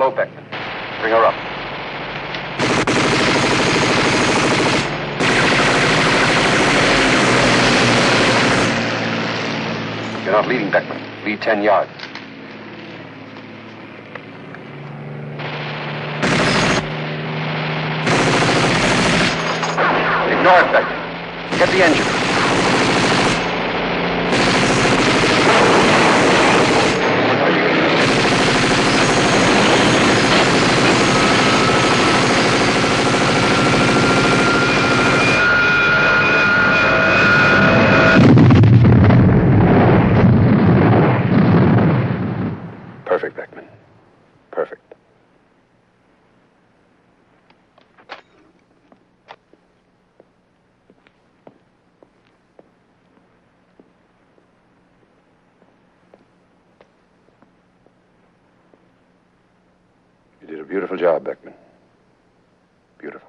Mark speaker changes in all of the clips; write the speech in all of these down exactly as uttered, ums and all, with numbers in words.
Speaker 1: below, Beckman. Bring her up. You're not leading, Beckman. Lead ten yards. Ignore it, Beckman. Get the engine. Perfect, Beckman. Perfect. You did a beautiful job, Beckman. Beautiful.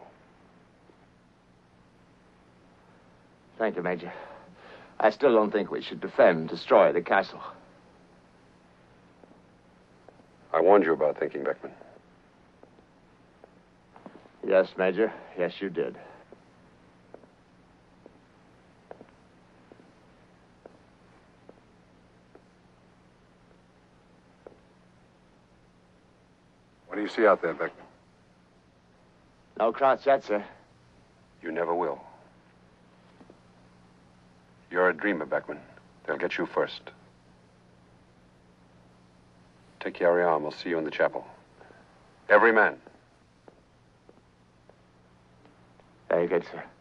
Speaker 2: Thank you, Major. I still don't think we should defend and destroy the castle.
Speaker 1: I warned you about thinking, Beckman.
Speaker 2: Yes, Major. Yes, you did.
Speaker 1: What do you see out there, Beckman?
Speaker 2: No Krauts yet, sir.
Speaker 1: You never will. You're a dreamer, Beckman. They'll get you first. Take care of your arm. We'll see you in the chapel. Every man.
Speaker 2: Very good, sir.